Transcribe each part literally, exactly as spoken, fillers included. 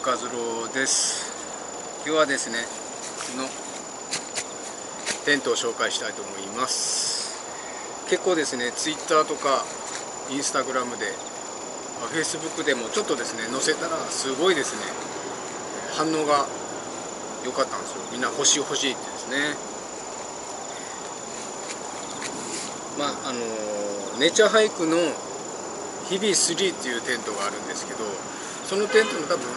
和郎です。今日はですね、のテントを紹介したいと思います。結構ですね、ツイッターとかインスタグラムで、フェイスブックでもちょっとですね載せたらすごいですね反応が良かったんですよ。みんな欲しい欲しいってですね。まああのネイチャーハイクの日々スリーっていうテントがあるんですけど、そのテントの多分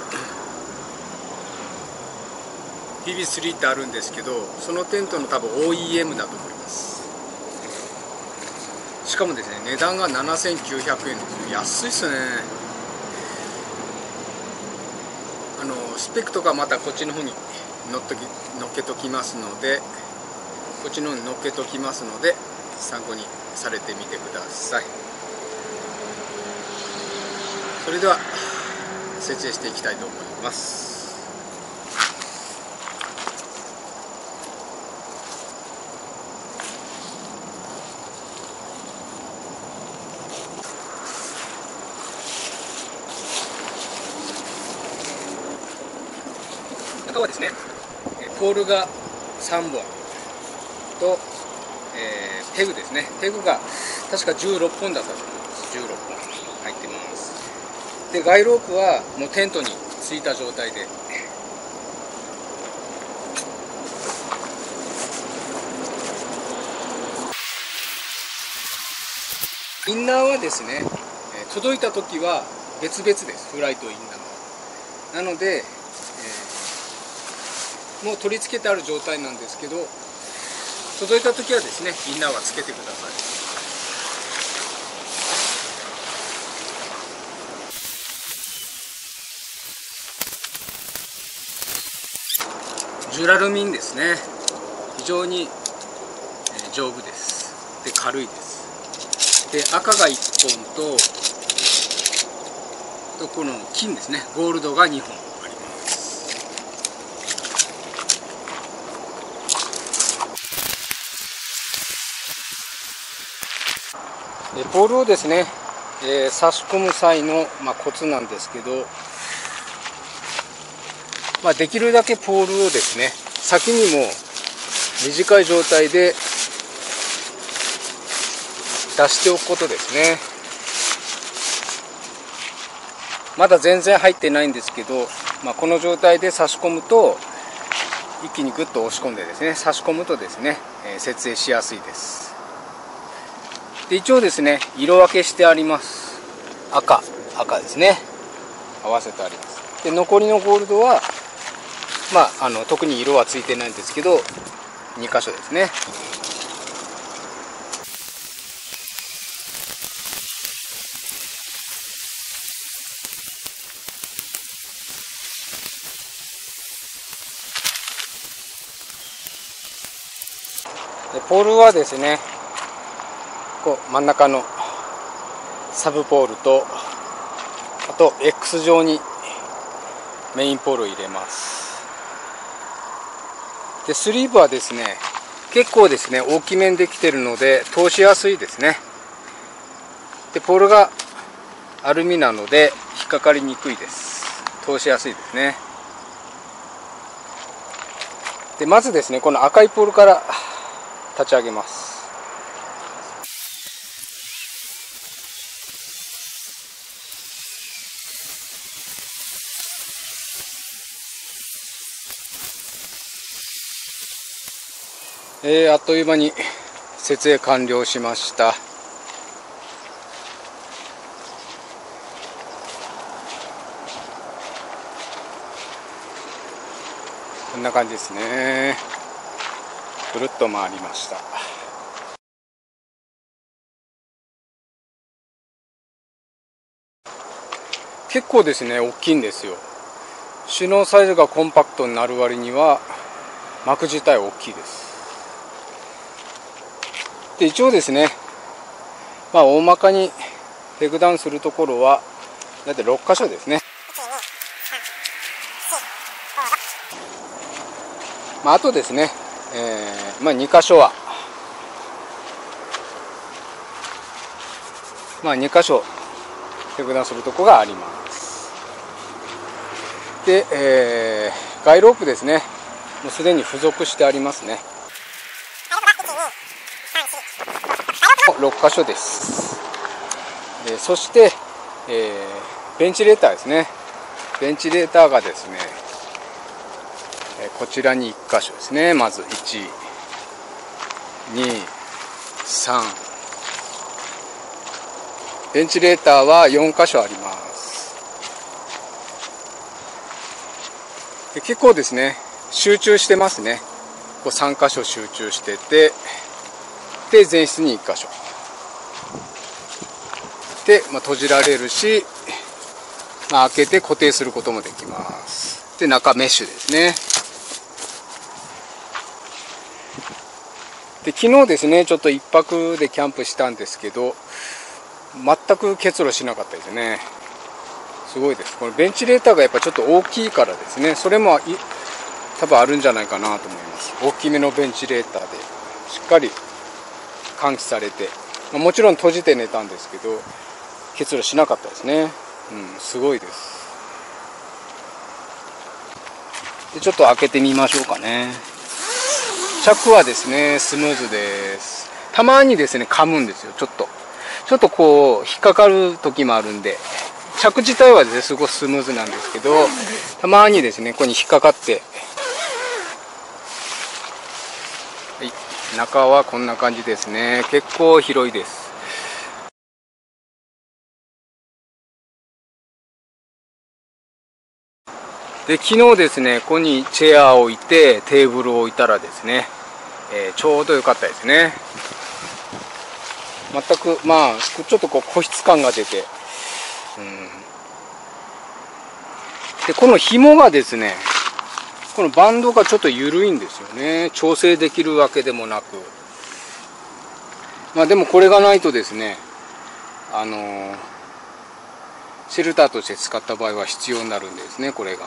日々スリーってあるんですけど、そのテントの多分 オーイーエム だと思います。しかもですね、値段がななせんきゅうひゃくえんですよ。安いっすね。あのスペックとかまたこっちの方に乗っとき乗っけときますので、こっちの方に乗っけときますので参考にされてみてください。それでは設営していきたいと思います。中はですね、ポールがさんぼんと、えー、ペグですね。ペグが確かじゅうろっぽんだったと思います。じゅうろっぽん入ってます。で、ガイロープはもうテントについた状態で、インナーはですね、届いた時は別々です。フライとインナーは。なので、えー、もう取り付けてある状態なんですけど、届いた時はですね、インナーはつけてください。ジュラルミンですね。非常に丈夫です。で、軽いです。で、赤がいっぽんと、とこの金ですね、ゴールドがにほんあります。で、ポールをですね、えー、差し込む際の、まあ、コツなんですけど、まあ、できるだけポールをですね、先にも短い状態で出しておくことですね。まだ全然入ってないんですけど、まあ、この状態で差し込むと一気にグッと押し込んでですね、差し込むとですね、えー、設営しやすいです。で、一応ですね、色分けしてあります。赤赤ですね、合わせてあります。で、残りのゴールドはまあ、あの特に色はついてないんですけど、にかしょですね。で、ポールはですね、こう真ん中のサブポールと、あと X 状にメインポールを入れます。で、スリーブはですね、結構ですね大きめにできてるので通しやすいですね。で、ポールがアルミなので引っかかりにくいです。通しやすいですね。で、まずですね、この赤いポールから立ち上げます。えー、あっという間に設営完了しました。こんな感じですね。ぐるっと回りました。結構ですね大きいんですよ。収納サイズがコンパクトになる割には幕自体大きいです。で、一応ですね、まあ大まかにペグダウンするところはだいたいろっかしょですね。まあ、あとですね、えーまあ、にかしょはまあにかしょペグダウンするところがあります。 で、えー、ガイロープですね、もうすでに付属してありますね。ろっかしょです。でそして、えー、ベンチレーターですね。ベンチレーターがですね、えー、こちらにいっかしょですね。まずいち、に、さん、ベンチレーターはよんかしょあります。で結構ですね、集中してますね。こうさんかしょ集中してて、で前室にいっかしょで、まあ、閉じられるし、まあ、開けて固定することもできます。で中メッシュですね。で昨日ですね、ちょっといっぱくでキャンプしたんですけど、全く結露しなかったですね。すごいです。このベンチレーターがやっぱちょっと大きいからですね、それも多分あるんじゃないかなと思います。大きめのベンチレーターでしっかり換気されて、まあ、もちろん閉じて寝たんですけど結露しなかったですね。うん、すごいです。でちょっと開けてみましょうかね。チャックはですねスムーズです。たまにですね噛むんですよ。ちょっとちょっとこう引っかかる時もあるんで、チャック自体はですねすごいスムーズなんですけど、たまにですねここに引っかかって、はい、中はこんな感じですね。結構広いです。で昨日ですねここにチェアを置いてテーブルを置いたらですね、えー、ちょうど良かったですね。全くまあちょっとこう個室感が出て、うん、でこの紐がですね、このバンドがちょっと緩いんですよね。調整できるわけでもなく、まあでもこれがないとですね、あのー、シェルターとして使った場合は必要になるんですね、これが。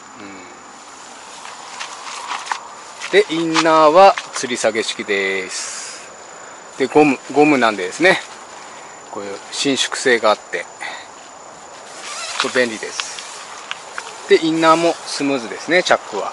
うん、でインナーは吊り下げ式です。でゴムゴムなんでですね、こういう伸縮性があって便利です。でインナーもスムーズですね、チャックは。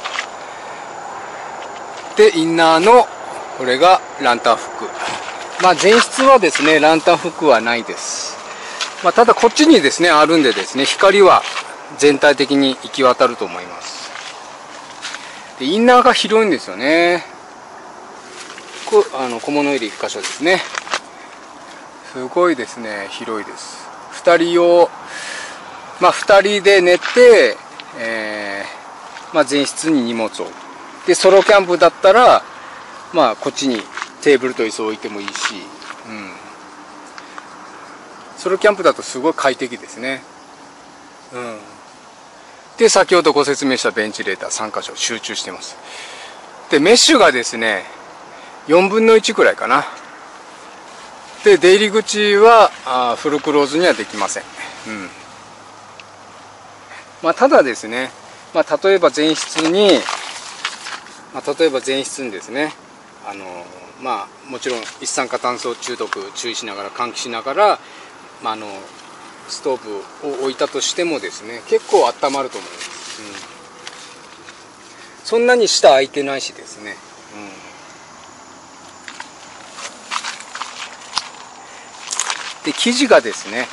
でインナーのこれがランタンフック。まあ前室はですねランタンフックはないです。まあ、ただこっちにですねあるんでですね、光は全体的に行き渡ると思います。でインナーが広いんですよね。こあの小物入れいっかしょですね。すごいですね、広いです。ふたり用、まあふたりで寝て、えーまあ、前室に荷物を、でソロキャンプだったらまあこっちにテーブルと椅子を置いてもいいし、うん、ソロキャンプだとすごい快適ですね。うん、で先ほどご説明したベンチレーターさんかしょ集中してます。でメッシュがですねよんぶんのいちくらいかな。で出入り口はあフルクローズにはできません。うんまあ、ただですね、まあ、例えば前室に、まあ、例えば前室にですね、あのまあもちろん一酸化炭素中毒注意しながら換気しながら、まあ、あのストーブを置いたとしてもですね結構温まると思います。うん、そんなに下空いてないしですね、うん、で生地がですね、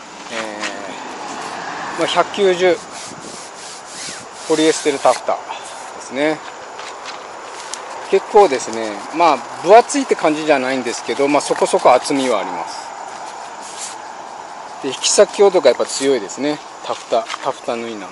えーまあ、ひゃくきゅうじゅうポリエステルタフタですね。結構ですね、まあ分厚いって感じじゃないんですけど、まあ、そこそこ厚みはあります。で引き裂き強度がやっぱ強いですね、タフタタフタ縫いなんで。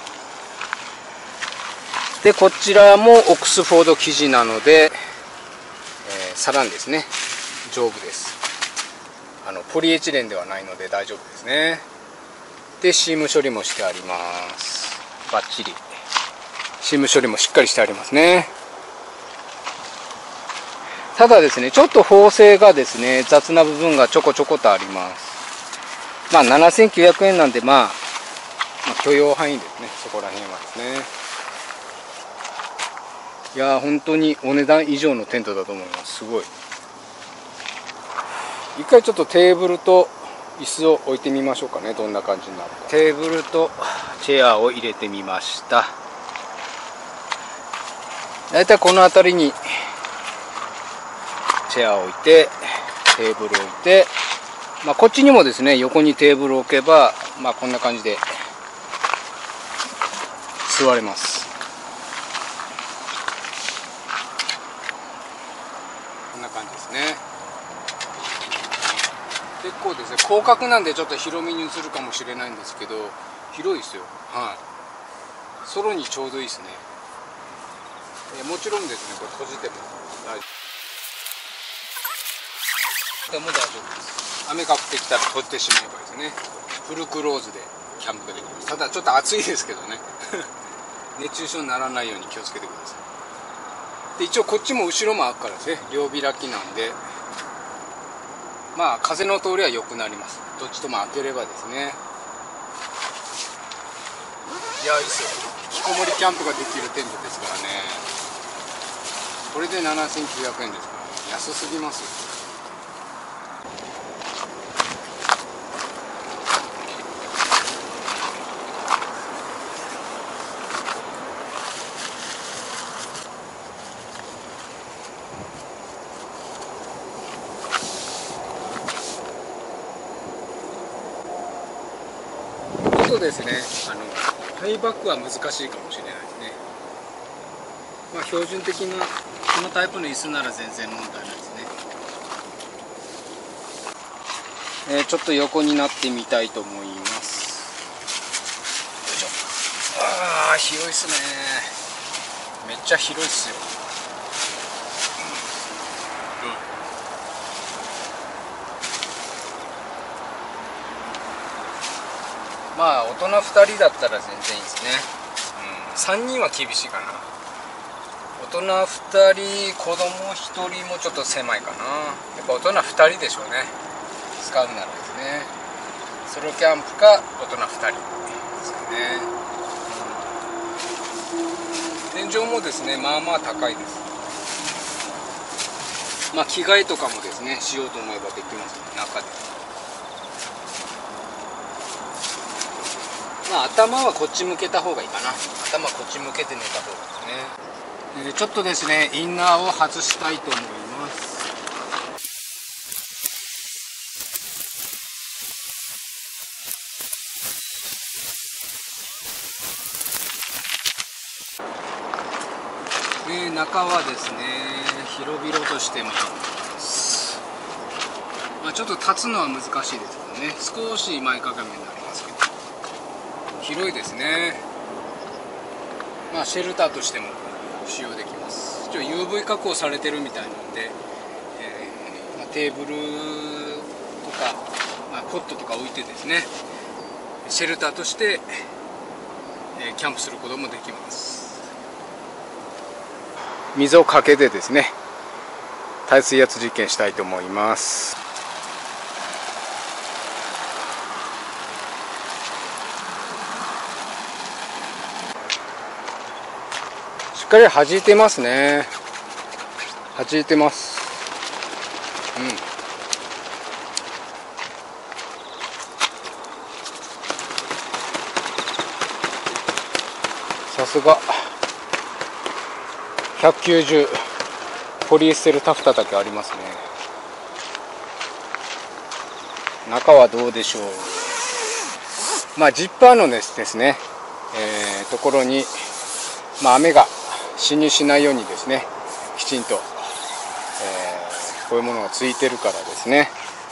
でこちらもオックスフォード生地なので、えー、さらにですね丈夫です。あのポリエチレンではないので大丈夫ですね。でシーム処理もしてあります。バッチリシーム処理もしっかりしてありますね。ただですねちょっと縫製がですね雑な部分がちょこちょことあります。まあななせんきゅうひゃくえんなんで、まあ、まあ許容範囲ですね、そこら辺はですね。いやー本当にお値段以上のテントだと思います。すごい。一回ちょっとテーブルと椅子を置いてみましょうかね。どんな感じになるか。テーブルとチェアを入れてみました。だいたいこの辺りにチェアを置いて、テーブルを置いて、まあ、こっちにもですね、横にテーブルを置けば、まあ、こんな感じで座れます。こんな感じですね。結構ですね、広角なんでちょっと広めに映るかもしれないんですけど、広いですよ。はい。ソロにちょうどいいですね。えもちろんですね、これ閉じても大丈夫。でも大丈夫です。雨が降ってきたら閉じてしまえばですね、フルクローズでキャンプができます。ただちょっと暑いですけどね。熱中症にならないように気をつけてください。で一応こっちも後ろも開くからですね、両開きなんで、まあ風の通りは良くなります。どっちとも開ければですね。いやいいっすよ。引きこもりキャンプができるテントですからね。これでななせんきゅうひゃくえんですから、ね、安すぎますよ。ちょっとですね、あのハイバックは難しいかもしれないですね。まあ標準的なこのタイプの椅子なら全然問題ないですね。えー、ちょっと横になってみたいと思います。よいしょ。ああ広いっすね。めっちゃ広いっすよ。うん、まあ大人ふたりだったら全然いいですね。うん、さんにんは厳しいかな。大人ふたり、子供ひとりもちょっと狭いかな。やっぱ大人ふたりでしょうね、使うならですね。ソロキャンプか大人ふたりですよね。うん、天井もですね、まあまあ高いです。まあ着替えとかもですね、しようと思えばできます、中で。まあ頭はこっち向けた方がいいかな。頭こっち向けて寝た方がですね。えー、ちょっとですね、インナーを外したいと思います。えー、中はですね、広々としてます。まあ、ちょっと立つのは難しいですけどね、少し前かがみになりますけど、広いですね。まあシェルターとしても使用できます。一応 ユーブイ 加工されてるみたいなので、えーまあ、テーブルとか、まあ、ポットとか置いてですね、シェルターとして、えー、キャンプすることもできます。水をかけてですね、耐水圧実験したいと思います。しっかり弾いてますね。弾いてます。うん。さすがひゃくきゅうじゅうポリエステルタフタだけありますね。中はどうでしょう。まあジッパーのですね、えー、ところに、まあ、雨が侵入しないようにですね、きちんと、えー、こういうものがついてるからですね。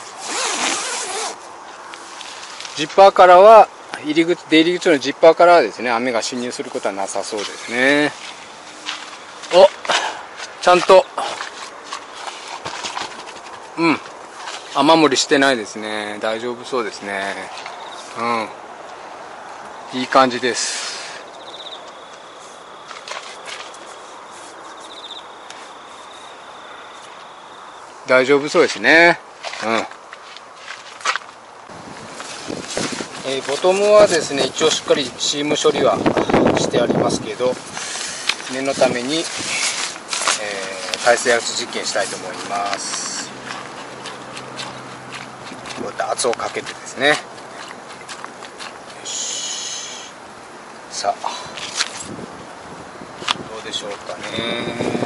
ジッパーからは入り口、出入り口のジッパーからはですね、雨が侵入することはなさそうですね。お、ちゃんと、うん、雨漏りしてないですね。大丈夫そうですね。うん、いい感じです。大丈夫そうですね。うん。えー、ボトムはですね、一応しっかりシーム処理はしてありますけど、念のために、えー、耐水圧実験したいと思います。どうだ。 た圧をかけてですね。よし、さあどうでしょうかね。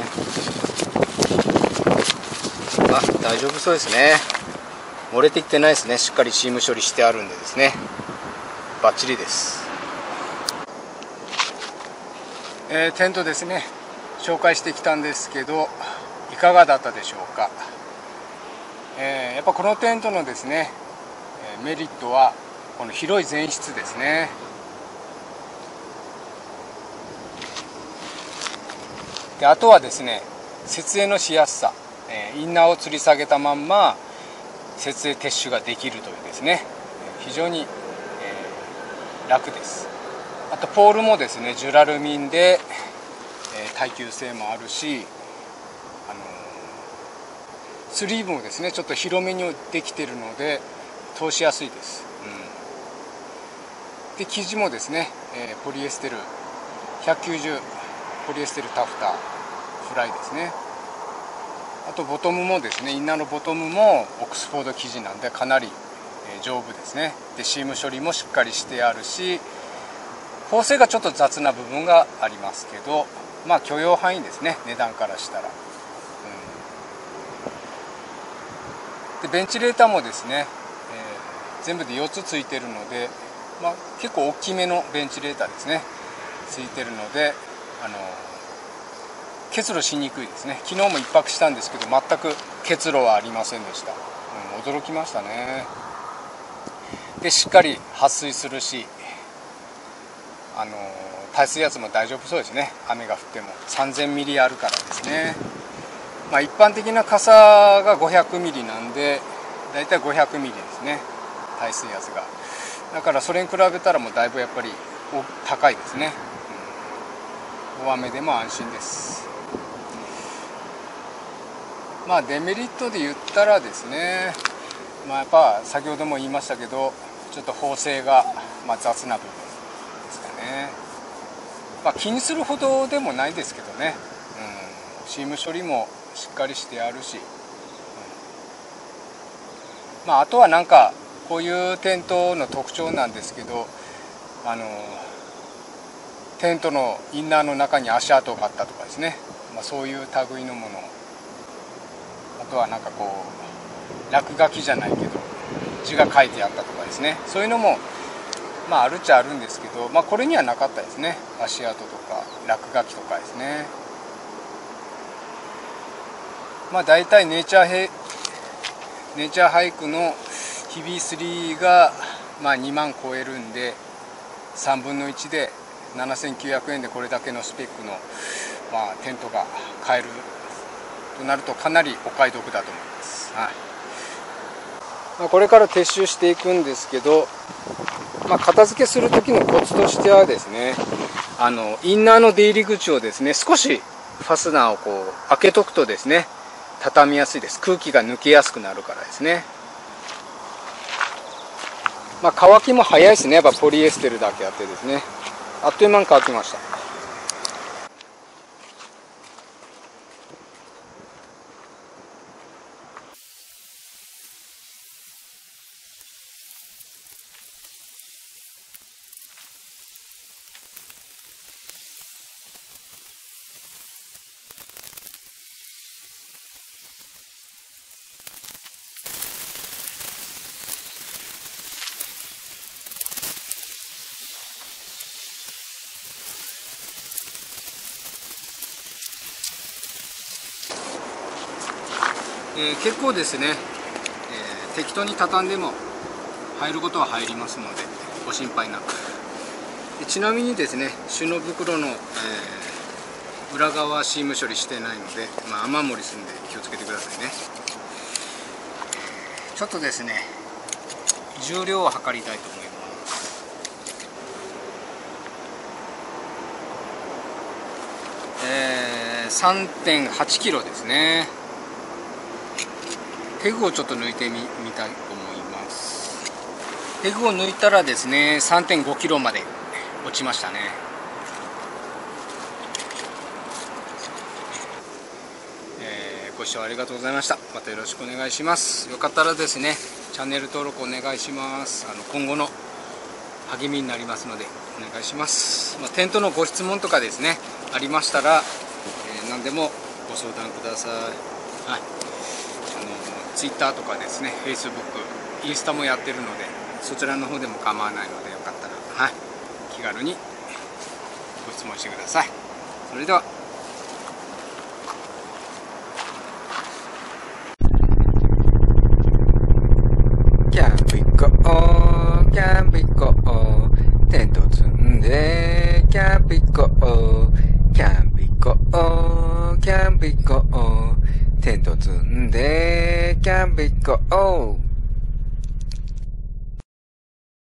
あ、大丈夫そうですね。漏れてきてないですね。しっかりシーム処理してあるんでですね、バッチリです。えー、テントですね、紹介してきたんですけどいかがだったでしょうか。えー、やっぱこのテントのですねメリットはこの広い前室ですね。であとはですね、設営のしやすさ、えー、インナーを吊り下げたまんま設営撤収ができるというですね、非常に、えー、楽です。あとポールもですねジュラルミンで、えー、耐久性もあるし、あのー、スリーブもですねちょっと広めにできているので通しやすいです、うん、で生地もですね、えー、ポリエステルひゃくきゅうじゅうポリエステルタフターフライですね。あとボトムもですね、インナーのボトムもオックスフォード生地なんでかなり、えー、丈夫ですね。でシーム処理もしっかりしてあるし、縫製がちょっと雑な部分がありますけど、まあ許容範囲ですね、値段からしたら、うん、でベンチレーターもですね、えー、全部でよっつついてるので、まあ、結構大きめのベンチレーターですねついてるので、あの結露しにくいですね。昨日も一泊したんですけど全く結露はありませんでした、うん、驚きましたね。でしっかり撥水するし、あの耐水圧も大丈夫そうですね。雨が降ってもさんぜんミリあるからですね。まあ、一般的な傘がごひゃくミリなんでだいたいごひゃくミリですね、耐水圧が。だからそれに比べたらもうだいぶやっぱり高いですね、うん、大雨でも安心です。まあデメリットで言ったらですね、まあ、やっぱ先ほども言いましたけどちょっと縫製がまあ雑な部分ですかね。まあ、気にするほどでもないですけどね、うん、シーム処理もしっかりしてあるし、うん、まあ、あとはなんかこういうテントの特徴なんですけど、あのテントのインナーの中に足跡があったとかですね、まあ、そういう類のもの、あとはなんかこう落書きじゃないけど字が書いてあったとかですね、そういうのもまああるっちゃあるんですけど、まあ、これにはなかったですね。足跡とか落書きとかですね。まあ大体ネイチャーヘネイチャーハイクのヒビースリーがまあにまん超えるんで、さんぶんのいちでななせんきゅうひゃくえんでこれだけのスペックのまあテントが買えるとなるとかなりお買い得だと思います。はい、まあ、これから撤収していくんですけど、まあ、片付けする時のコツとしてはですね、あのインナーの出入り口をですね少しファスナーをこう開けとくとですね畳みやすいです。空気が抜けやすくなるからですね。まあ、乾きも早いですね。やっぱポリエステルだけあってですね、あっという間に乾きました。えー、結構ですね、えー、適当に畳んでも入ることは入りますのでご心配なく。でちなみにですね、収納袋の、えー、裏側はシーム処理してないので、まあ、雨漏りするんで気をつけてくださいね。ちょっとですね重量を測りたいと思います。えー、さんてんはちキロですね。ペグをちょっと抜いてみみたいと思います。ペグを抜いたらですね さんてんごキロまで落ちましたね。えー、 ご視聴ありがとうございました。またよろしくお願いします。よかったらですね、チャンネル登録お願いします。あの今後の励みになりますのでお願いします。まあ、テントのご質問とかですね、ありましたら、えー、何でもご相談ください。はい、あの Twitter とかですね、Facebook、インスタもやってるので、そちらの方でも構わないので、よかったら、はい、気軽にご質問してください。それでは。キャンプ行こう、キャンプ行こう、テント積んで、キャンプ行こう、キャンプ行こう、キャンプ行こう、テント積んで、キャンプ行こう。